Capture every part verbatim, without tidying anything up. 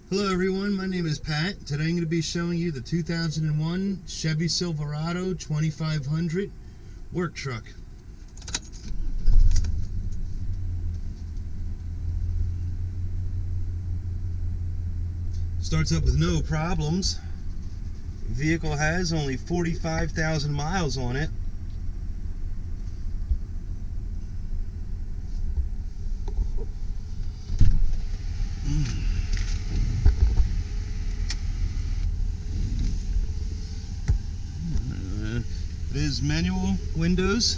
Hello everyone, my name is Pat. Today I'm going to be showing you the two thousand one Chevy Silverado twenty-five hundred work truck. Starts up with no problems. Vehicle has only forty-five thousand miles on it. It is manual windows.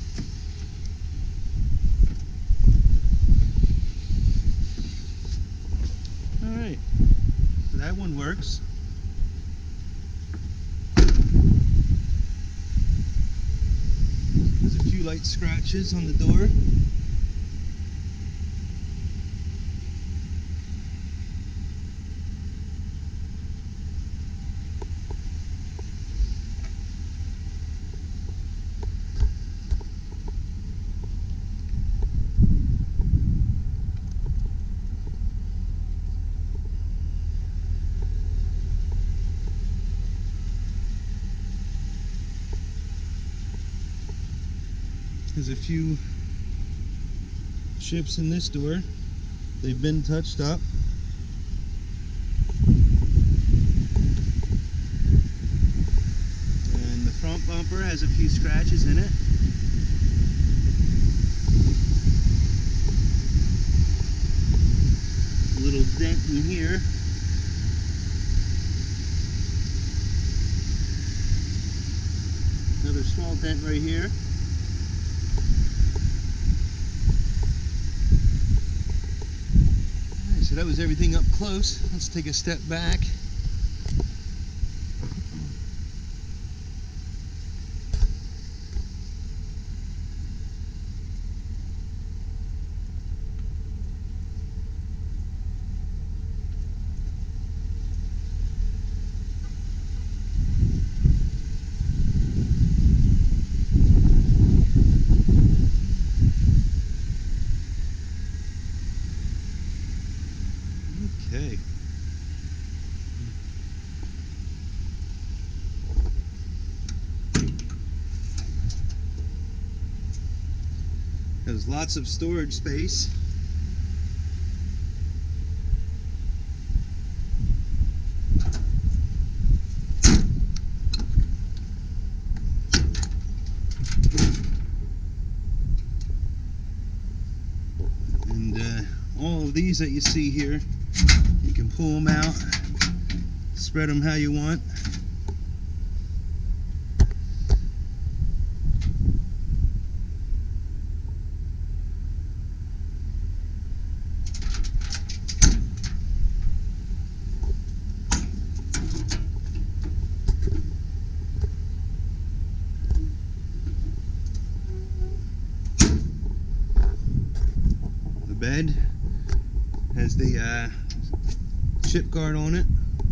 Alright, so that one works. There's a few light scratches on the door. There's a few chips in this door. They've been touched up. And the front bumper has a few scratches in it. A little dent in here. Another small dent right here. So that was everything up close. Let's take a step back. Okay. There's lots of storage space. And uh, all of these that you see here, you can pull them out, spread them how you want. The bed has the uh, chip guard on it.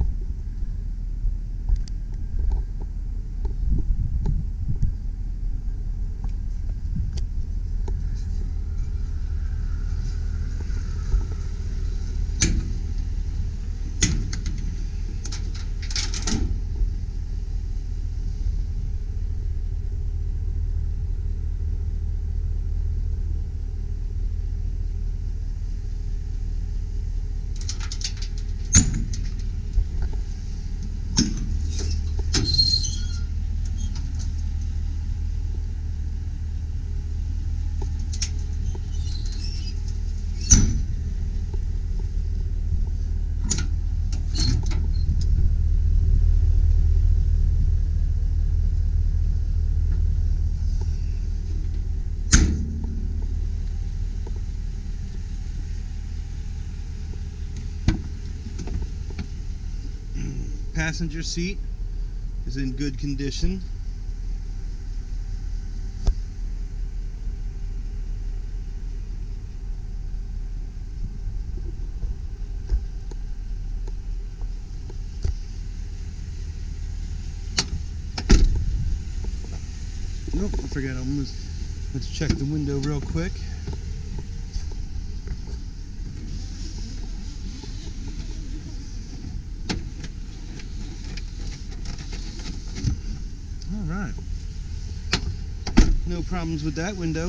Passenger seat is in good condition. Nope, I forgot. Almost. Let's check the window real quick. problems with that window.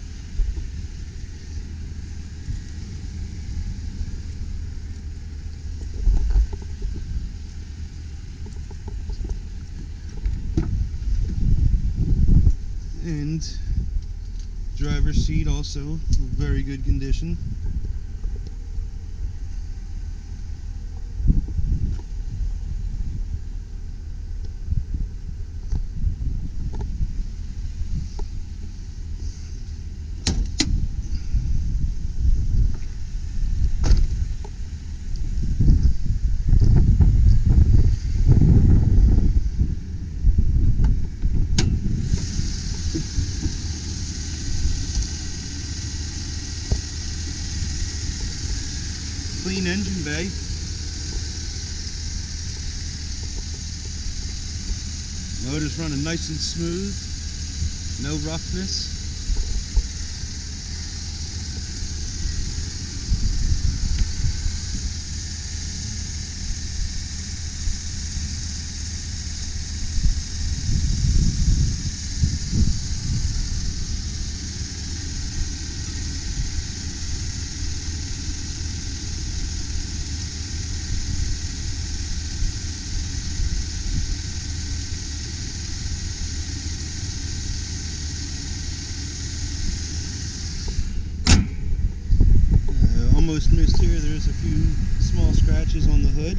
And driver's seat also very good condition. Clean engine bay. Motor's running nice and smooth, no roughness. Almost missed here. There's a few small scratches on the hood.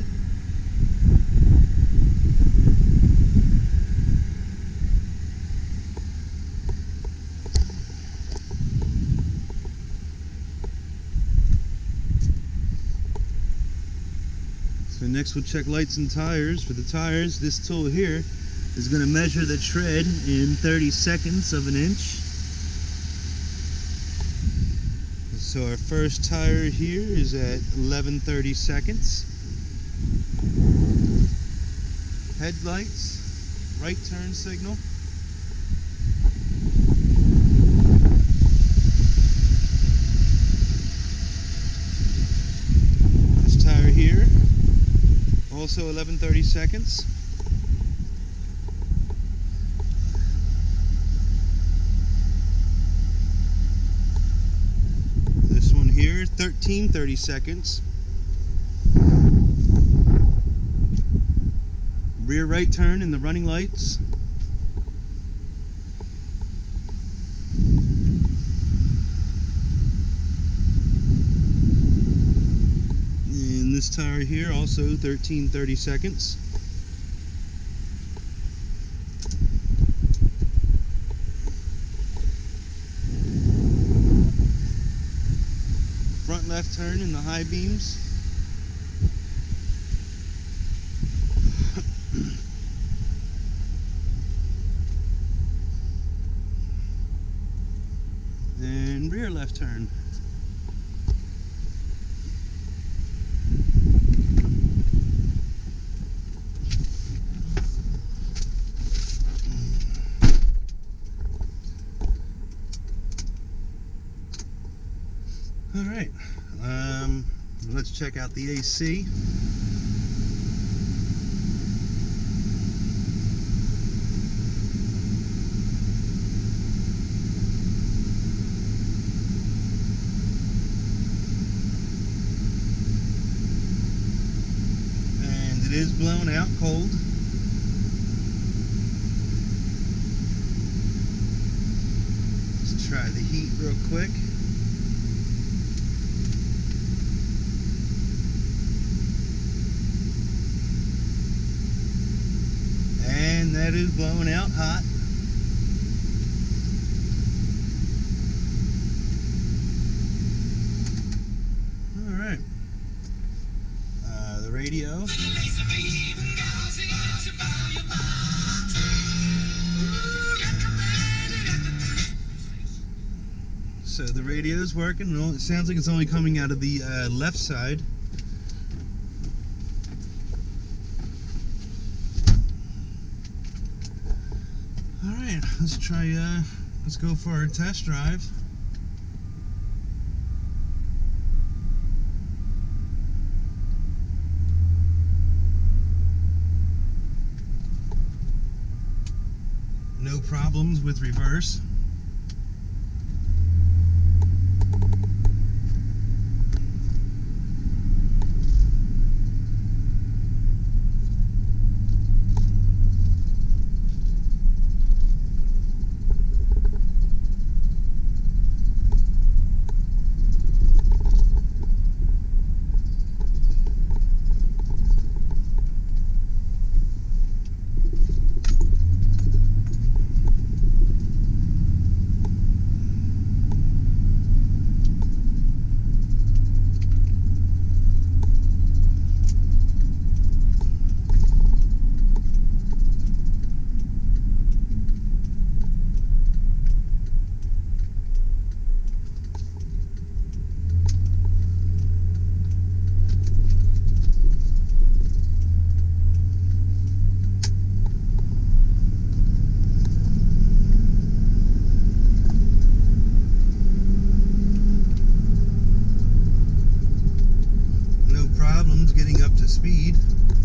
So next we'll check lights and tires. For the tires, this tool here is going to measure the tread in thirty seconds of an inch. So our first tire here is at eleven thirty seconds. Headlights, right turn signal. This tire here, also eleven thirty seconds. Here, thirteen thirty seconds. Rear right turn in the running lights. And this tire here also thirteen thirty seconds. Front left turn in the high beams. And rear left turn. All right, um, let's check out the A C. And it is blown out cold. Let's try the heat real quick. And that is blowing out hot. All right. Uh, the radio. So the radio is working. It sounds like it's only coming out of the uh, left side. Alright, let's try, uh, let's go for a test drive. No problems with reverse. speed.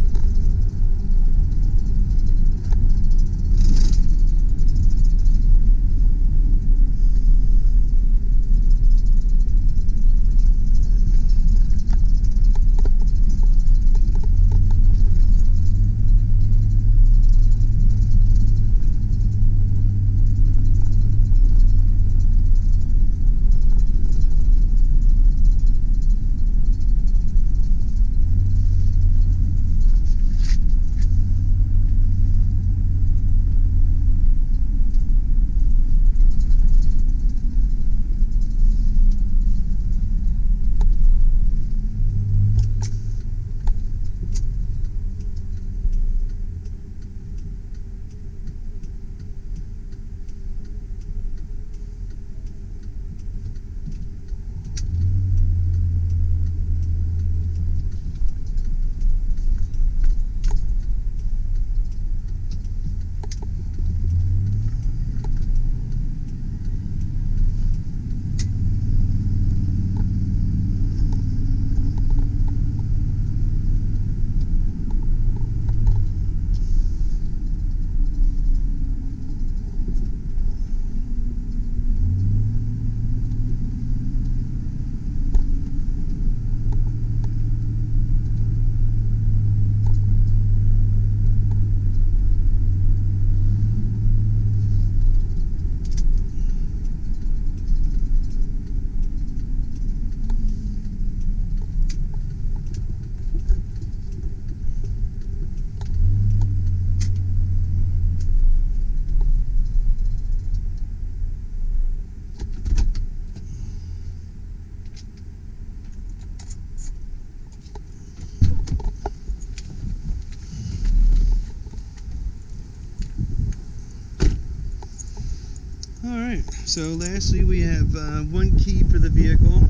Alright, so lastly we have uh, one key for the vehicle,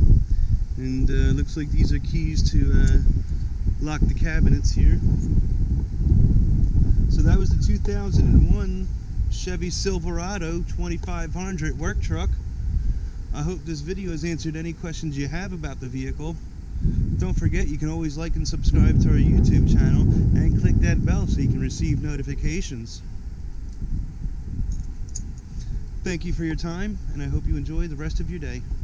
and uh, looks like these are keys to uh, lock the cabinets here. So that was the two thousand one Chevy Silverado twenty-five hundred work truck. I hope this video has answered any questions you have about the vehicle. Don't forget, you can always like and subscribe to our YouTube channel and click that bell so you can receive notifications. Thank you for your time, and I hope you enjoy the rest of your day.